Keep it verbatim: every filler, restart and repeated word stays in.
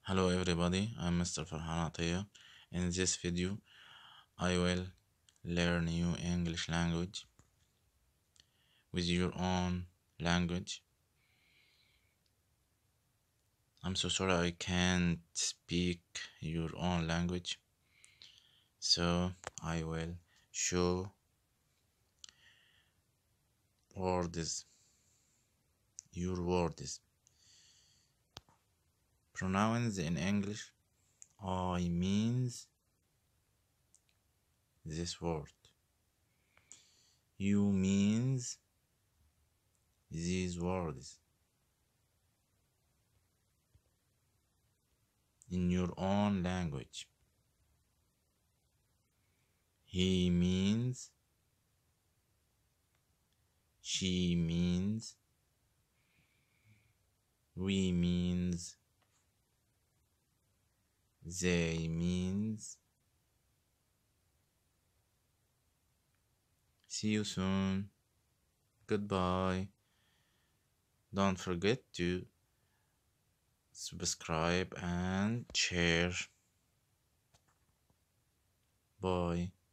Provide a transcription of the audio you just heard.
Hello everybody, I'm Mister Farhan Atiyah. In this video, I will learn new English language with your own language. I'm so sorry I can't speak your own language, so I will show words, your words. Pronouns in English. I means this word. You means these words. In your own language. He means, she means, we means, they means. See you soon. Goodbye. Don't forget to subscribe and share. Bye.